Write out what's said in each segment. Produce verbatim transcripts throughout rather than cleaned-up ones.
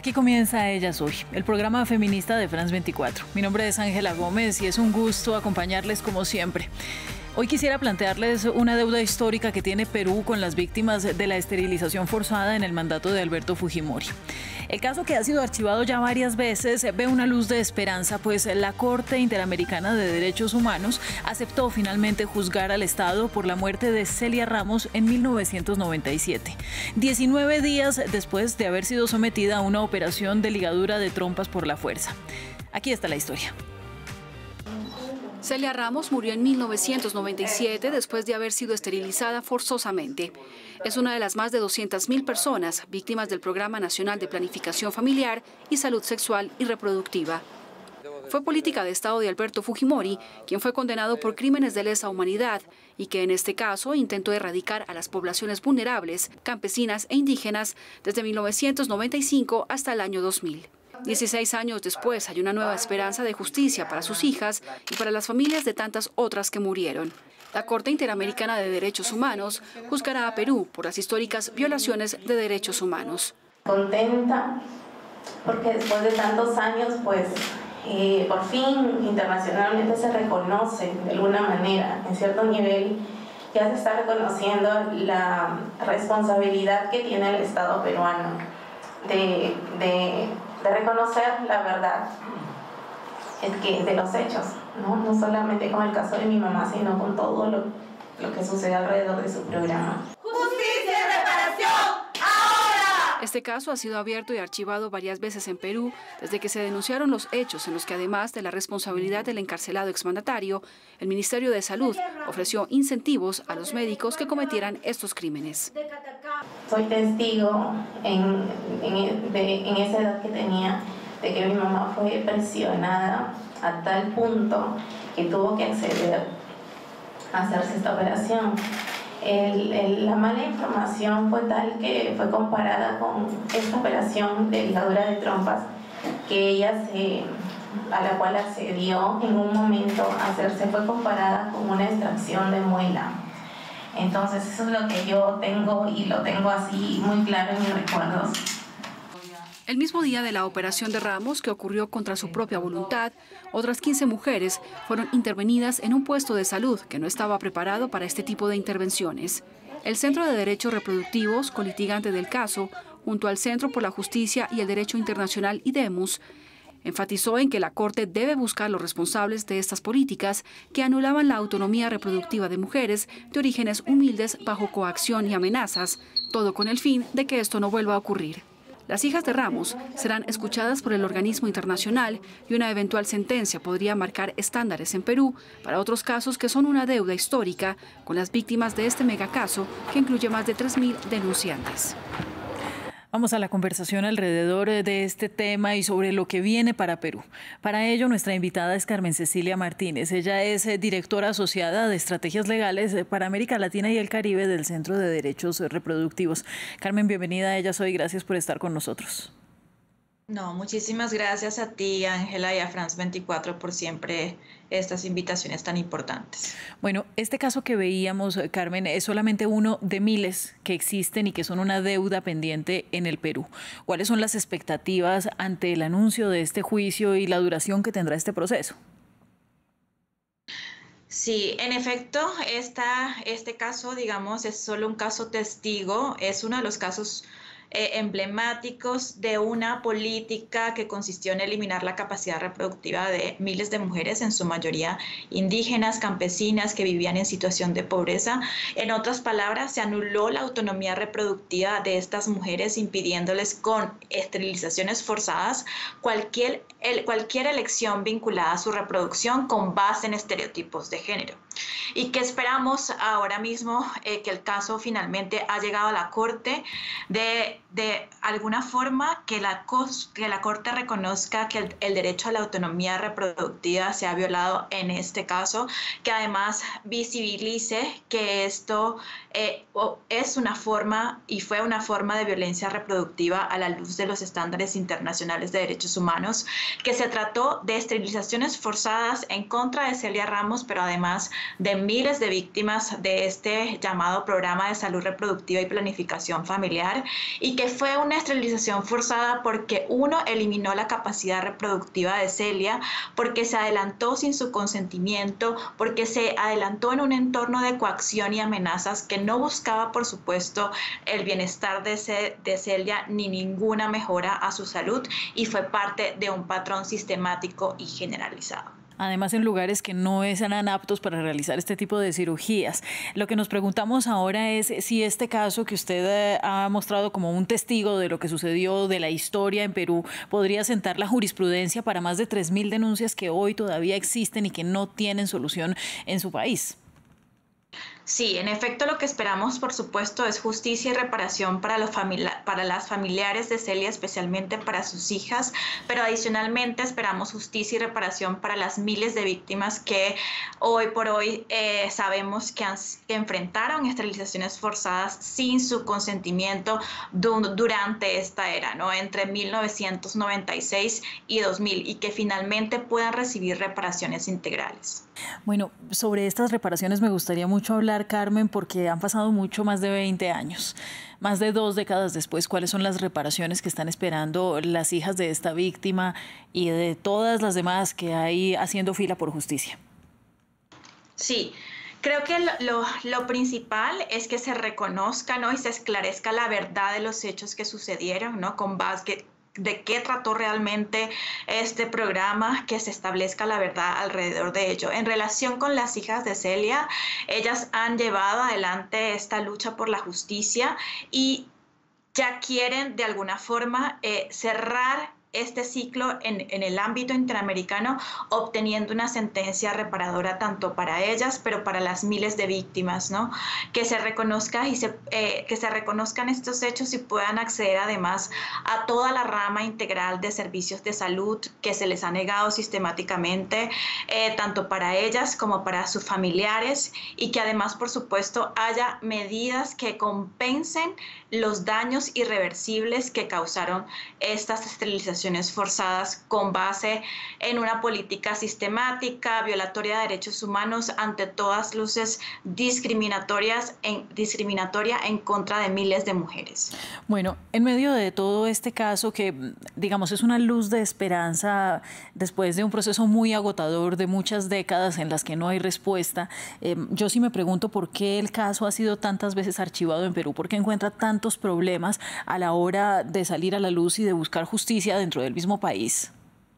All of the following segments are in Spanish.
Aquí comienza Ella Soy, el programa feminista de France veinticuatro. Mi nombre es Ángela Gómez y es un gusto acompañarles como siempre. Hoy quisiera plantearles una deuda histórica que tiene Perú con las víctimas de la esterilización forzada en el mandato de Alberto Fujimori. El caso, que ha sido archivado ya varias veces, ve una luz de esperanza, pues la Corte Interamericana de Derechos Humanos aceptó finalmente juzgar al Estado por la muerte de Celia Ramos en mil novecientos noventa y siete, diecinueve días después de haber sido sometida a una operación de ligadura de trompas por la fuerza. Aquí está la historia. Celia Ramos murió en mil novecientos noventa y siete después de haber sido esterilizada forzosamente. Es una de las más de doscientas mil personas víctimas del Programa Nacional de Planificación Familiar y Salud Sexual y Reproductiva. Fue política de Estado de Alberto Fujimori, quien fue condenado por crímenes de lesa humanidad y que en este caso intentó erradicar a las poblaciones vulnerables, campesinas e indígenas desde mil novecientos noventa y cinco hasta el año dos mil. dieciséis años después hay una nueva esperanza de justicia para sus hijas y para las familias de tantas otras que murieron. La Corte Interamericana de Derechos Humanos juzgará a Perú por las históricas violaciones de derechos humanos. Contenta porque después de tantos años, pues eh, por fin internacionalmente se reconoce de alguna manera, en cierto nivel, ya se está reconociendo la responsabilidad que tiene el Estado peruano de, de, de reconocer la verdad es que de los hechos, ¿no? No solamente con el caso de mi mamá, sino con todo lo, lo que sucede alrededor de su programa. ¡Justicia y reparación! ¡Ahora! Este caso ha sido abierto y archivado varias veces en Perú desde que se denunciaron los hechos en los que, además de la responsabilidad del encarcelado exmandatario, el Ministerio de Salud ofreció incentivos a los médicos que cometieran estos crímenes. Soy testigo en, en, de, en esa edad que tenía de que mi mamá fue presionada a tal punto que tuvo que acceder a hacerse esta operación. El, el, la mala información fue tal que fue comparada con esta operación de ligadura de trompas que ella se, a la cual accedió en un momento a hacerse, fue comparada con una extracción de muela. Entonces eso es lo que yo tengo y lo tengo así muy claro en mis recuerdos. El mismo día de la operación de Ramos, que ocurrió contra su propia voluntad, otras quince mujeres fueron intervenidas en un puesto de salud que no estaba preparado para este tipo de intervenciones. El Centro de Derechos Reproductivos, colitigante del caso, junto al Centro por la Justicia y el Derecho Internacional IDEMUS, enfatizó en que la Corte debe buscar los responsables de estas políticas que anulaban la autonomía reproductiva de mujeres de orígenes humildes bajo coacción y amenazas, todo con el fin de que esto no vuelva a ocurrir. Las hijas de Ramos serán escuchadas por el organismo internacional y una eventual sentencia podría marcar estándares en Perú para otros casos que son una deuda histórica con las víctimas de este megacaso que incluye más de tres mil denunciantes. Vamos a la conversación alrededor de este tema y sobre lo que viene para Perú. Para ello, nuestra invitada es Carmen Cecilia Martínez. Ella es directora asociada de Estrategias Legales para América Latina y el Caribe del Centro de Derechos Reproductivos. Carmen, bienvenida a Ella Soy. Gracias por estar con nosotros. No, muchísimas gracias a ti, Ángela, y a France veinticuatro por siempre estas invitaciones tan importantes. Bueno, este caso que veíamos, Carmen, es solamente uno de miles que existen y que son una deuda pendiente en el Perú. ¿Cuáles son las expectativas ante el anuncio de este juicio y la duración que tendrá este proceso? Sí, en efecto, esta, este caso, digamos, es solo un caso testigo, es uno de los casos Eh, emblemáticos de una política que consistió en eliminar la capacidad reproductiva de miles de mujeres, en su mayoría indígenas, campesinas, que vivían en situación de pobreza. En otras palabras, se anuló la autonomía reproductiva de estas mujeres, impidiéndoles con esterilizaciones forzadas cualquier, el, cualquier elección vinculada a su reproducción con base en estereotipos de género. ¿Y qué esperamos ahora mismo? Eh, que el caso finalmente ha llegado a la Corte, de, de alguna forma que la, que la Corte reconozca que el, el derecho a la autonomía reproductiva se ha violado en este caso, que además visibilice que esto eh, es una forma y fue una forma de violencia reproductiva a la luz de los estándares internacionales de derechos humanos, que se trató de esterilizaciones forzadas en contra de Celia Ramos, pero además de miles de víctimas de este llamado Programa de Salud Reproductiva y Planificación Familiar, y que fue una esterilización forzada porque uno eliminó la capacidad reproductiva de Celia, porque se adelantó sin su consentimiento, porque se adelantó en un entorno de coacción y amenazas que no buscaba, por supuesto, el bienestar de, Ce de Celia ni ninguna mejora a su salud, y fue parte de un patrón sistemático y generalizado. Además, en lugares que no eran aptos para realizar este tipo de cirugías. Lo que nos preguntamos ahora es si este caso que usted ha mostrado como un testigo de lo que sucedió, de la historia en Perú, podría sentar la jurisprudencia para más de tres mil denuncias que hoy todavía existen y que no tienen solución en su país. Sí, en efecto, lo que esperamos, por supuesto, es justicia y reparación para, los para las familiares de Celia, especialmente para sus hijas, pero adicionalmente esperamos justicia y reparación para las miles de víctimas que hoy por hoy eh, sabemos que, han, que enfrentaron esterilizaciones forzadas sin su consentimiento du durante esta era, ¿no? Entre mil novecientos noventa y seis y dos mil, y que finalmente puedan recibir reparaciones integrales. Bueno, sobre estas reparaciones me gustaría mucho hablar, Carmen, porque han pasado mucho más de veinte años, más de dos décadas después. ¿Cuáles son las reparaciones que están esperando las hijas de esta víctima y de todas las demás que hay haciendo fila por justicia? Sí. Creo que lo, lo, lo principal es que se reconozca, ¿no?, y se esclarezca la verdad de los hechos que sucedieron, ¿no?, con base de qué trató realmente este programa, que se establezca la verdad alrededor de ello. En relación con las hijas de Celia, ellas han llevado adelante esta lucha por la justicia y ya quieren de alguna forma eh, cerrar este ciclo en, en el ámbito interamericano, obteniendo una sentencia reparadora tanto para ellas, pero para las miles de víctimas, ¿no? Que se reconozca y se, eh, que se reconozcan estos hechos y puedan acceder además a toda la rama integral de servicios de salud que se les ha negado sistemáticamente, eh, tanto para ellas como para sus familiares, y que además, por supuesto, haya medidas que compensen los daños irreversibles que causaron estas esterilizaciones forzadas con base en una política sistemática, violatoria de derechos humanos, ante todas luces discriminatorias en, discriminatoria en contra de miles de mujeres. Bueno, en medio de todo este caso que, digamos, es una luz de esperanza después de un proceso muy agotador de muchas décadas en las que no hay respuesta, eh, yo sí me pregunto por qué el caso ha sido tantas veces archivado en Perú, por qué encuentra tantos problemas a la hora de salir a la luz y de buscar justicia dentro del mismo país.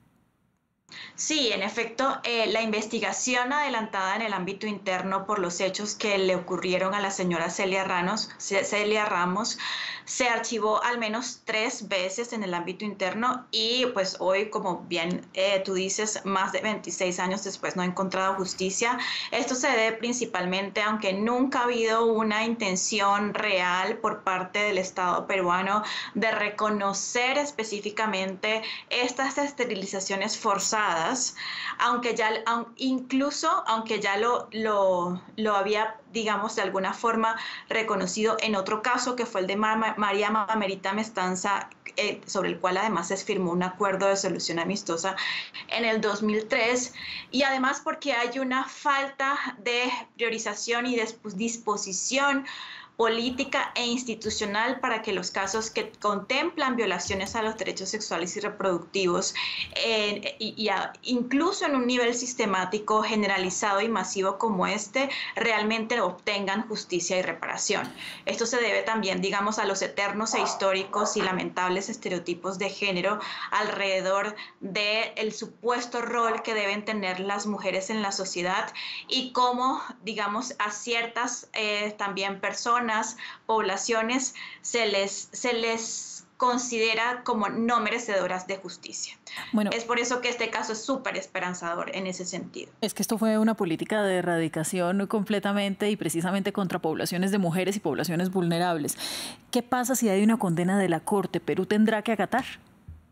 Sí, en efecto, eh, la investigación adelantada en el ámbito interno por los hechos que le ocurrieron a la señora Celia Ramos, Celia Ramos se archivó al menos tres veces en el ámbito interno, y pues hoy, como bien eh, tú dices, más de veintiséis años después no ha encontrado justicia. Esto se debe principalmente, aunque nunca ha habido una intención real por parte del Estado peruano de reconocer específicamente estas esterilizaciones forzadas, aunque ya, incluso aunque ya lo, lo, lo había, digamos, de alguna forma reconocido en otro caso, que fue el de María Mamerita Mestanza, eh, sobre el cual además se firmó un acuerdo de solución amistosa en el dos mil tres, y además porque hay una falta de priorización y de disposición política e institucional para que los casos que contemplan violaciones a los derechos sexuales y reproductivos, eh, y, y a, incluso en un nivel sistemático, generalizado y masivo como este, realmente obtengan justicia y reparación. Esto se debe también, digamos, a los eternos e históricos y lamentables estereotipos de género alrededor del supuesto rol que deben tener las mujeres en la sociedad, y cómo, digamos, a ciertas eh, también personas, poblaciones, se les, se les considera como no merecedoras de justicia. Bueno, es por eso que este caso es súper esperanzador en ese sentido. Es que esto fue una política de erradicación completamente y precisamente contra poblaciones de mujeres y poblaciones vulnerables. ¿Qué pasa si hay una condena de la Corte? ¿Perú tendrá que acatar?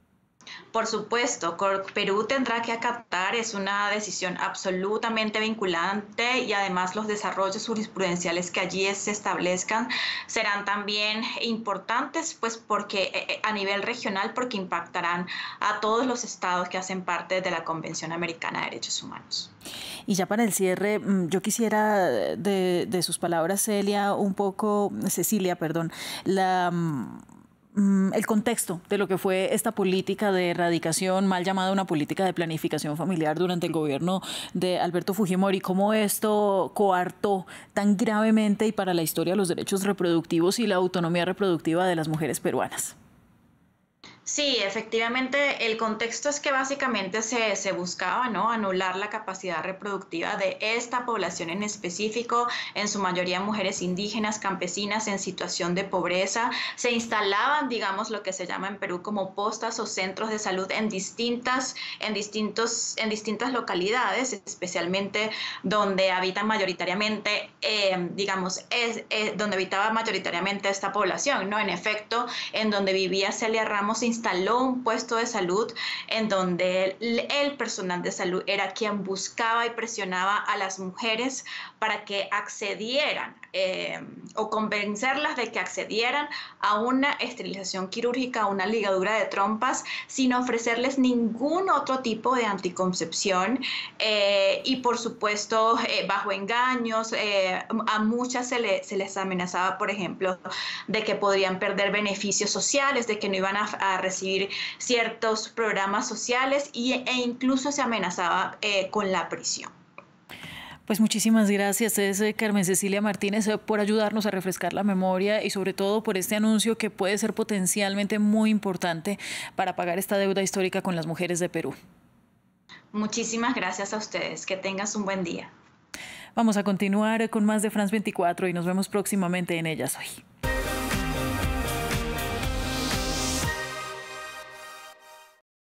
Por supuesto, Perú tendrá que acatar, es una decisión absolutamente vinculante y además los desarrollos jurisprudenciales que allí se establezcan serán también importantes, pues porque a nivel regional, porque impactarán a todos los estados que hacen parte de la Convención Americana de Derechos Humanos. Y ya para el cierre, yo quisiera de, de sus palabras, Celia, un poco, Cecilia, perdón, la... el contexto de lo que fue esta política de erradicación, mal llamada una política de planificación familiar durante el gobierno de Alberto Fujimori, cómo esto coartó tan gravemente y para la historia los derechos reproductivos y la autonomía reproductiva de las mujeres peruanas. Sí, efectivamente, el contexto es que básicamente se, se buscaba, ¿no?, anular la capacidad reproductiva de esta población en específico, en su mayoría mujeres indígenas, campesinas en situación de pobreza. Se instalaban, digamos, lo que se llama en Perú como postas o centros de salud en distintas, en distintos, en distintas localidades, especialmente donde habitan mayoritariamente, eh, digamos, es, es, donde habitaba mayoritariamente esta población, ¿no? En efecto, en donde vivía Celia Ramos, instaló un puesto de salud en donde el, el personal de salud era quien buscaba y presionaba a las mujeres para que accedieran eh, o convencerlas de que accedieran a una esterilización quirúrgica, a una ligadura de trompas, sin ofrecerles ningún otro tipo de anticoncepción eh, y por supuesto eh, bajo engaños. Eh, a muchas se, le, se les amenazaba, por ejemplo, de que podrían perder beneficios sociales, de que no iban a, a recibir ciertos programas sociales y, e incluso se amenazaba eh, con la prisión. Pues muchísimas gracias, es Carmen Cecilia Martínez, por ayudarnos a refrescar la memoria y sobre todo por este anuncio que puede ser potencialmente muy importante para pagar esta deuda histórica con las mujeres de Perú. Muchísimas gracias a ustedes, que tengas un buen día. Vamos a continuar con más de France veinticuatro y nos vemos próximamente en Ellas Hoy.